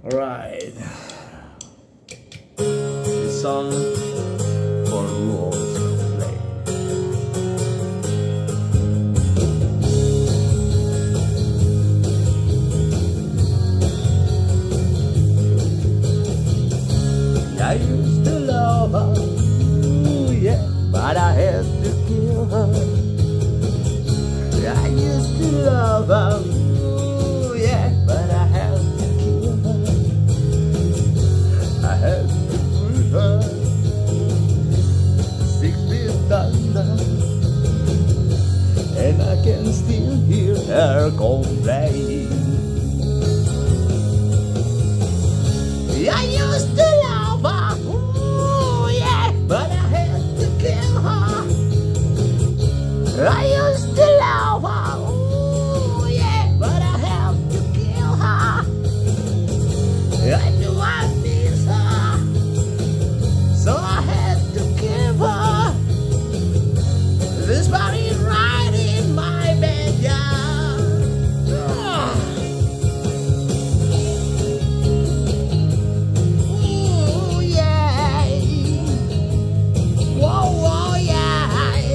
Alright. This song for rules of play. I used to love her, ooh, yeah, but I had to kill her. I used to love her, ooh, yeah, but I had to kill her. I had to put her 6 feet under, and I can still hear her complain. I used to love her, ooh, yeah, but I had to kill her. I used to love her, ooh, yeah, but I have to kill her. I knew I miss her, so I had to give her this body right in my backyard. Ooh, yeah. Whoa, whoa, yeah.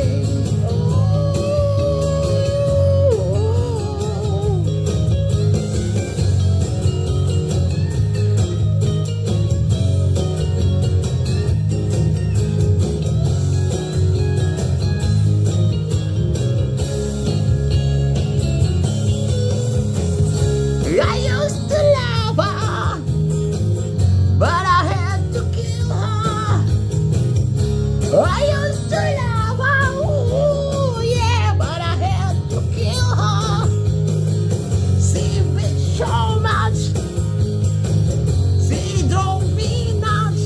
I used to love her, but I had to kill her. I used to love her, ooh, yeah, but I had to kill her. She bitch so much, she drove me nuts,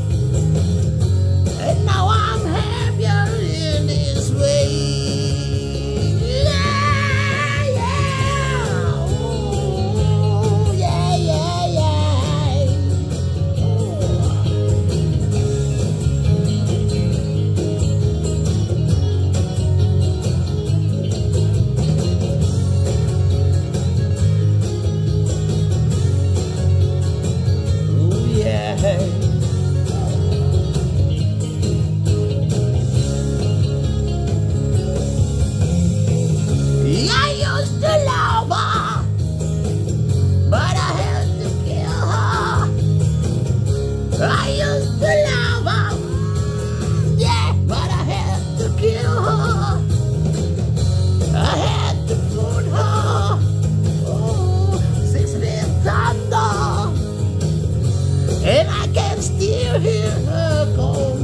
and now I'm happier in this way. I used to love her, but I had to kill her. I used to love her, yeah, but I had to kill her. I had to put her, oh, 6 feet under, and I can still hear her call.